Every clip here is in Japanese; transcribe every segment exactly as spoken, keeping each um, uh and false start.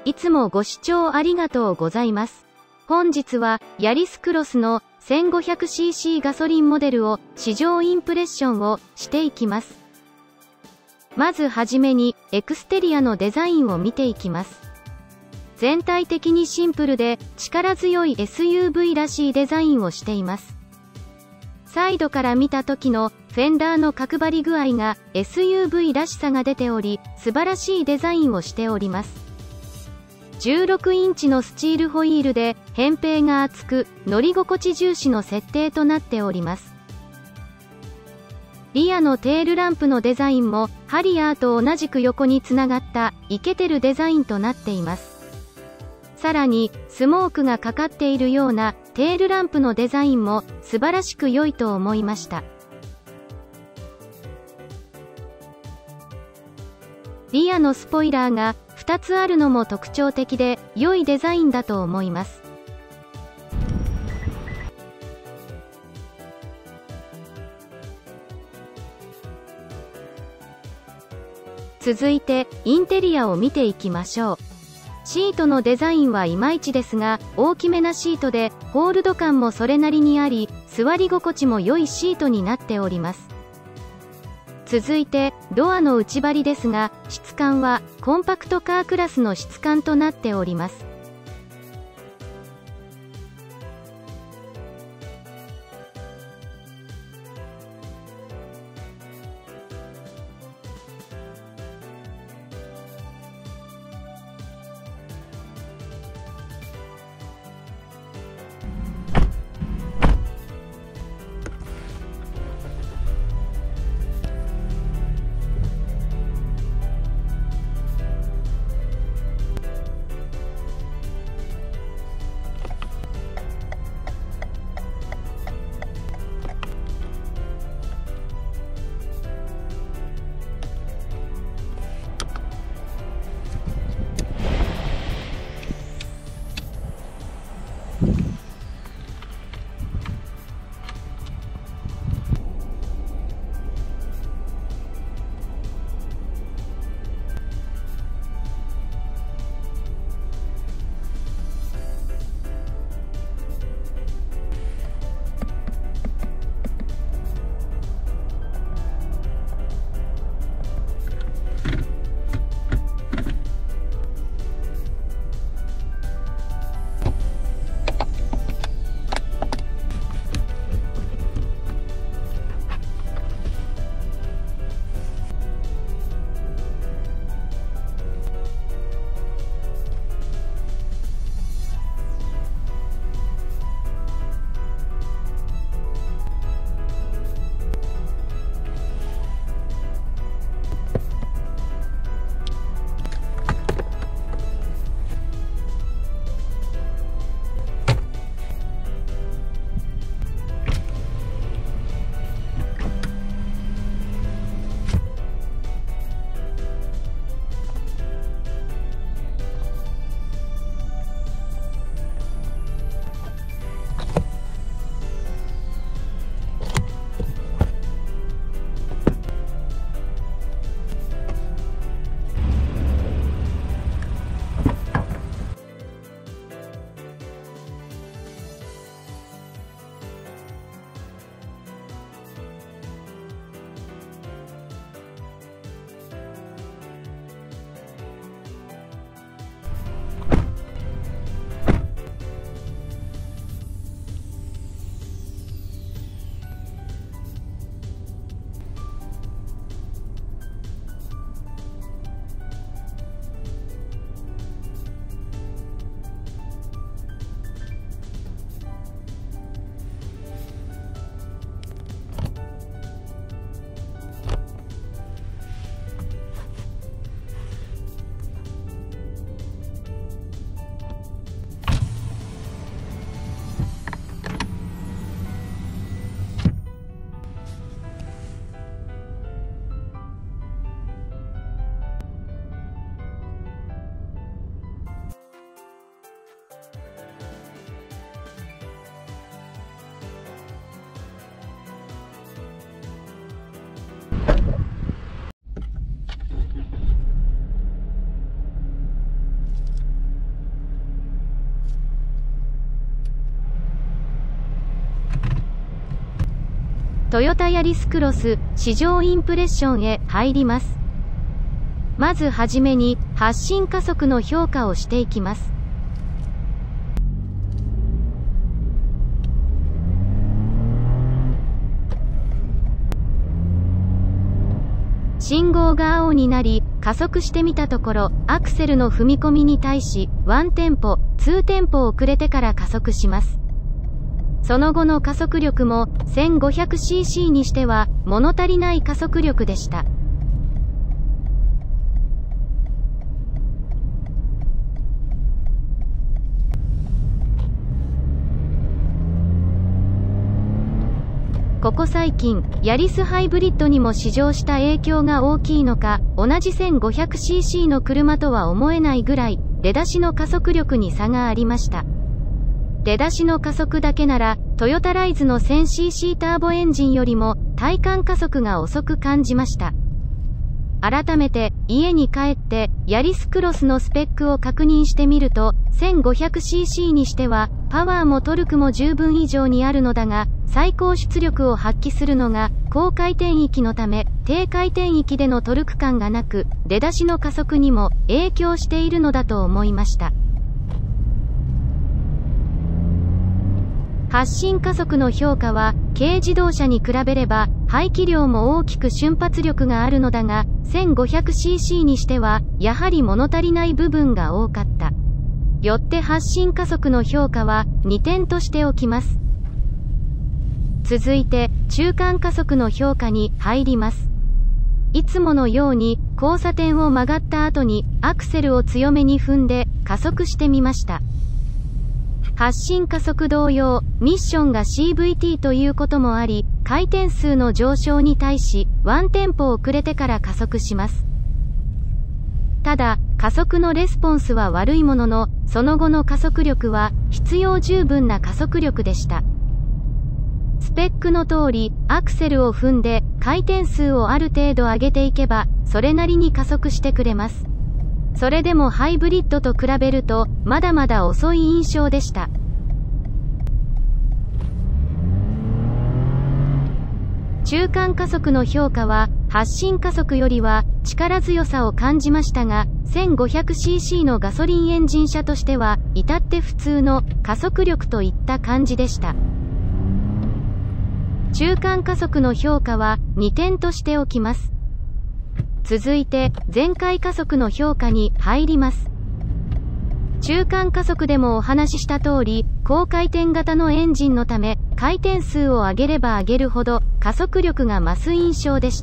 いつもご視聴ありがとうございます。本日はヤリスクロスの せんごひゃくシーシー ガソリンモデルを試乗インプレッションをしていきます。まずはじめにエクステリアのデザインを見ていきます。全体的にシンプルで力強い エスユーブイ らしいデザインをしています。サイドから見た時のフェンダーの角張り具合が エスユーブイ らしさが出ており、素晴らしいデザインをしております。じゅうろくインチのスチールホイールで扁平が厚く乗り心地重視の設定となっております。リアのテールランプのデザインもハリアーと同じく横につながったイケてるデザインとなっています。さらにスモークがかかっているようなテールランプのデザインも素晴らしく良いと思いました。リアのスポイラーがふたつあるのも特徴的で良いデザインだと思います。続いてインテリアを見ていきましょう。シートのデザインはいまいちですが、大きめなシートでホールド感もそれなりにあり、座り心地も良いシートになっております。続いてドアの内張りですが、質感はコンパクトカークラスの質感となっております。 トヨタヤリスクロス試乗インプレッションへ入ります。まずはじめに発進加速の評価をしていきます。信号が青になり、加速してみたところ、アクセルの踏み込みに対し、ワンテンポ、ツーテンポ遅れてから加速します。その後の加速力も せんごひゃくシーシー にしては物足りない加速力でした。ここ最近、ヤリスハイブリッドにも試乗した影響が大きいのか、同じ せんごひゃくシーシー の車とは思えないぐらい、出だしの加速力に差がありました。出だしの加速だけなら、トヨタライズの せんシーシー ターボエンジンよりも、体感加速が遅く感じました。改めて、家に帰って、ヤリスクロスのスペックを確認してみると、せんごひゃくシーシー にしては、パワーもトルクも十分以上にあるのだが、最高出力を発揮するのが、高回転域のため、低回転域でのトルク感がなく、出だしの加速にも影響しているのだと思いました。発進加速の評価は、軽自動車に比べれば、排気量も大きく瞬発力があるのだが、せんごひゃくシーシー にしては、やはり物足りない部分が多かった。よって発進加速の評価は、にてんとしておきます。続いて、中間加速の評価に入ります。いつものように、交差点を曲がった後に、アクセルを強めに踏んで、加速してみました。発進加速同様、ミッションが シーブイティー ということもあり、回転数の上昇に対し、ワンテンポ遅れてから加速します。ただ、加速のレスポンスは悪いものの、その後の加速力は、必要十分な加速力でした。スペックの通り、アクセルを踏んで、回転数をある程度上げていけば、それなりに加速してくれます。それでもハイブリッドと比べると、まだまだ遅い印象でした。中間加速の評価は、発進加速よりは力強さを感じましたが、せんごひゃくシーシー のガソリンエンジン車としては、至って普通の加速力といった感じでした。中間加速の評価はにてんとしておきます。続いて、全開加速の評価に入ります。中間加速でもお話しした通り、高回転型のエンジンのため、回転数を上げれば上げるほど、加速力が増す印象でした。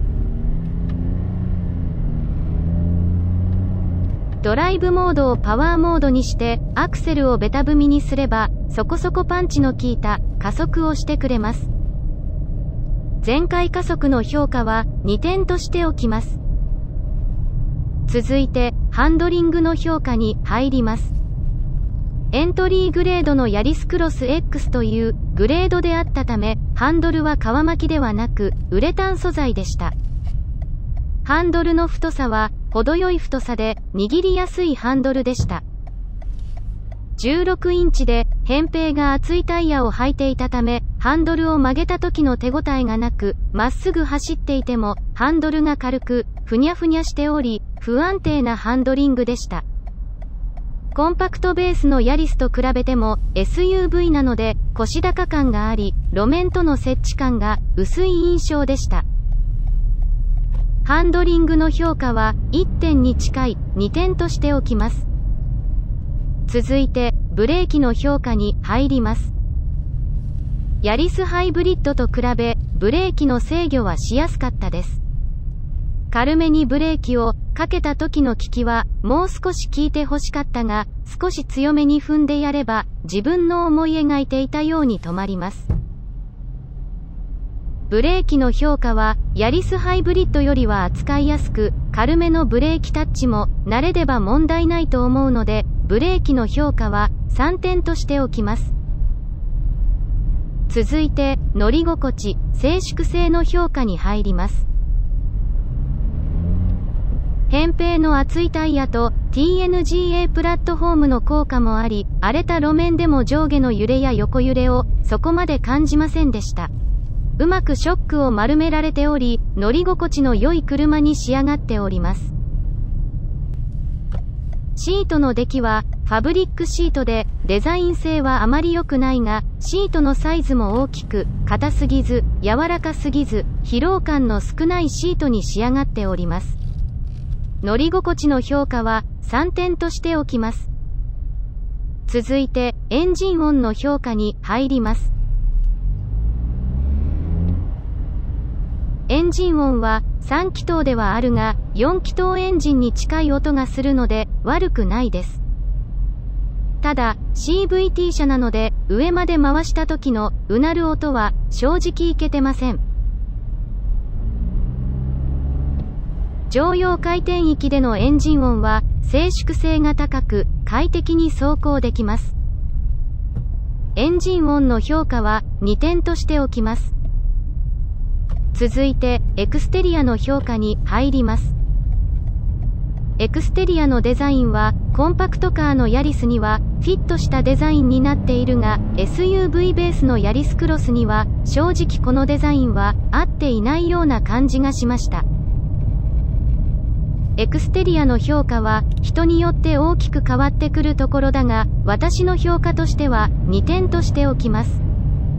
ドライブモードをパワーモードにして、アクセルをベタ踏みにすれば、そこそこパンチの効いた加速をしてくれます。全開加速の評価はにてんとしておきます。続いて、ハンドリングの評価に入ります。エントリーグレードのヤリスクロス X というグレードであったため、ハンドルは革巻きではなく、ウレタン素材でした。ハンドルの太さは、程よい太さで、握りやすいハンドルでした。じゅうろくインチで、扁平が厚いタイヤを履いていたため、ハンドルを曲げた時の手応えがなく、まっすぐ走っていても、ハンドルが軽く、ふにゃふにゃしており、不安定なハンドリングでした。コンパクトベースのヤリスと比べても エスユーブイ なので腰高感があり、路面との接地感が薄い印象でした。ハンドリングの評価はいってんに近いにてんとしておきます。続いて、ブレーキの評価に入ります。ヤリスハイブリッドと比べ、ブレーキの制御はしやすかったです。軽めにブレーキをかけた時の効きはもう少し効いて欲しかったが、少し強めに踏んでやれば自分の思い描いていたように止まります。ブレーキの評価はヤリスハイブリッドよりは扱いやすく、軽めのブレーキタッチも慣れれば問題ないと思うので、ブレーキの評価はさんてんとしておきます。続いて、乗り心地、静粛性の評価に入ります。扁平の厚いタイヤと ティーエヌジーエー プラットフォームの効果もあり、荒れた路面でも上下の揺れや横揺れをそこまで感じませんでした。 うまくショックを丸められており、乗り心地の良い車に仕上がっております。シートの出来は、ファブリックシートで、デザイン性はあまり良くないが、シートのサイズも大きく、硬すぎず、柔らかすぎず、疲労感の少ないシートに仕上がっております。乗り心地の評価は、さんてんとしておきます。続いて、エンジン音の評価に入ります。エンジン音はさん気筒ではあるが、よん気筒エンジンに近い音がするので、悪くないです。ただ、シーブイティー 車なので、上まで回した時のうなる音は正直いけてません。常用回転域でのエンジン音は静粛性が高く快適に走行できます。エンジン音の評価はにてんとしておきます。続いてエクステリアの評価に入ります。エクステリアのデザインはコンパクトカーのヤリスにはフィットしたデザインになっているが エスユーブイ ベースのヤリスクロスには正直このデザインは合っていないような感じがしました。エクステリアの評価は人によって大きく変わってくるところだが、私の評価としてはにてんとしておきます。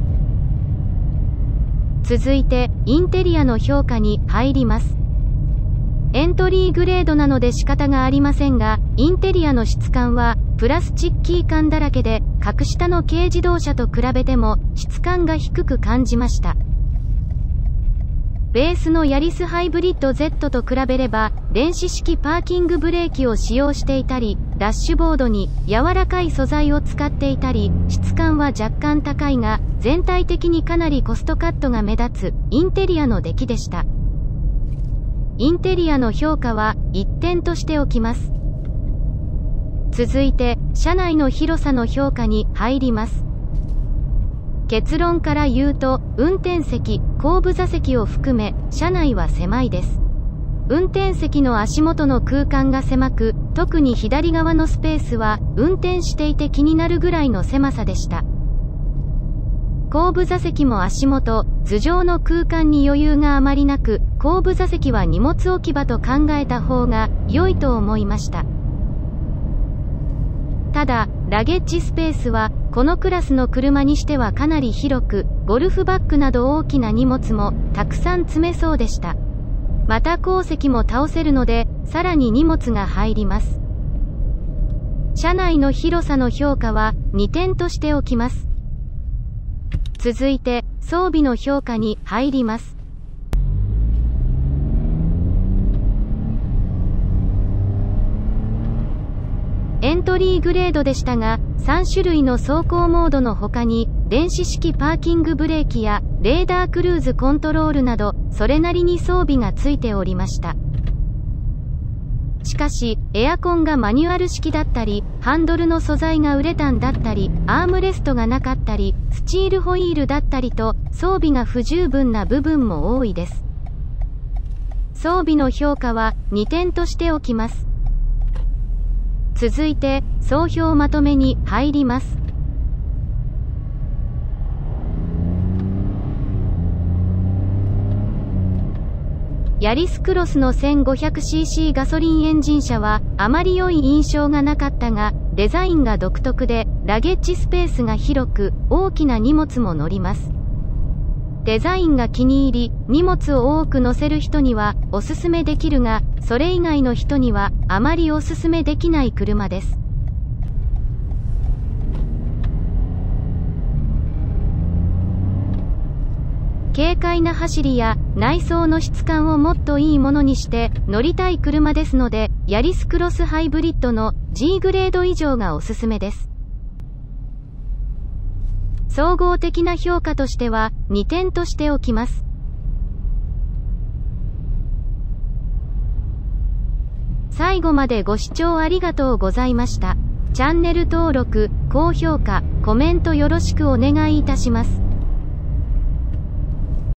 続いてインテリアの評価に入ります。エントリーグレードなので仕方がありませんが、インテリアの質感はプラスチッキー感だらけで、格下の軽自動車と比べても質感が低く感じました。ベースのヤリスハイブリッド Z と比べれば、電子式パーキングブレーキを使用していたり、ダッシュボードに柔らかい素材を使っていたり、質感は若干高いが、全体的にかなりコストカットが目立つインテリアの出来でした。インテリアの評価はいってんとしておきます。続いて、車内の広さの評価に入ります。結論から言うと、運転席、後部座席を含め、車内は狭いです。運転席の足元の空間が狭く、特に左側のスペースは、運転していて気になるぐらいの狭さでした。後部座席も足元、頭上の空間に余裕があまりなく、後部座席は荷物置き場と考えた方が良いと思いました。ただ、ラゲッジスペースは、このクラスの車にしてはかなり広く、ゴルフバッグなど大きな荷物もたくさん積めそうでした。また後席も倒せるので、さらに荷物が入ります。車内の広さの評価はにてんとしておきます。続いて、装備の評価に入ります。エントリーグレードでしたが、さん種類の走行モードの他に、電子式パーキングブレーキや、レーダークルーズコントロールなど、それなりに装備がついておりました。しかし、エアコンがマニュアル式だったり、ハンドルの素材がウレタンだったり、アームレストがなかったり、スチールホイールだったりと、装備が不十分な部分も多いです。装備の評価はにてんとしておきます。続いて、総評まとめに入ります。ヤリスクロスの せんごひゃくシーシー ガソリンエンジン車はあまり良い印象がなかったが、デザインが独特で、ラゲッジスペースが広く、大きな荷物も乗ります。デザインが気に入り、荷物を多く乗せる人にはおすすめできるが、それ以外の人にはあまりおすすめできない車です。軽快な走りや内装の質感をもっといいものにして乗りたい車ですので、ヤリスクロスハイブリッドの G グレード以上がおすすめです。総合的な評価としてはにてんとしておきます。最後までご視聴ありがとうございました。チャンネル登録、高評価、コメントよろしくお願いいたします。